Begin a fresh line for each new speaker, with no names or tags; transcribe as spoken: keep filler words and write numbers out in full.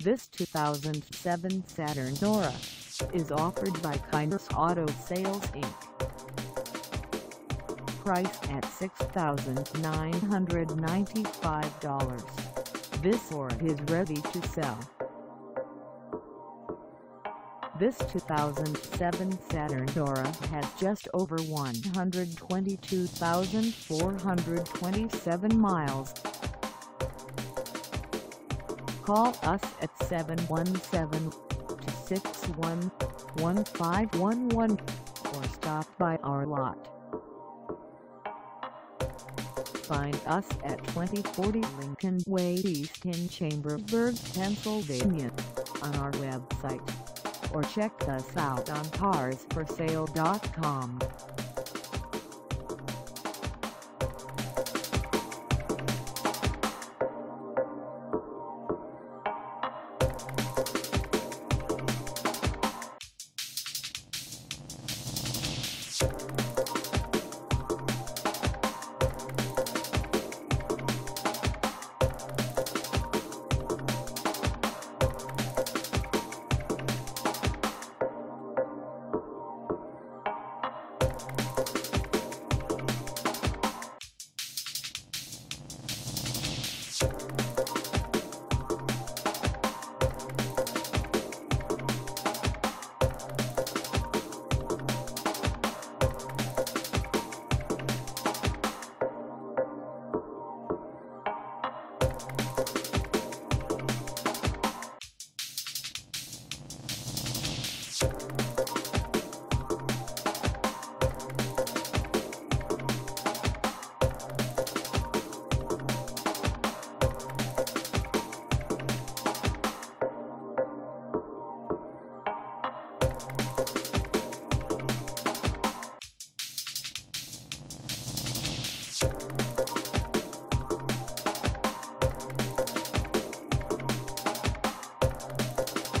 This two thousand seven Saturn Aura is offered by Kyners Auto Sales Incorporated. Priced at six thousand nine hundred ninety-five dollars, this Aura is ready to sell. This two thousand seven Saturn Aura has just over one hundred twenty-two thousand four hundred twenty-seven miles. Call us at seven one seven, two six one, one five one one or stop by our lot. Find us at twenty forty Lincoln Way East in Chambersburg, Pennsylvania, on our website, or check us out on cars for sale dot com.
You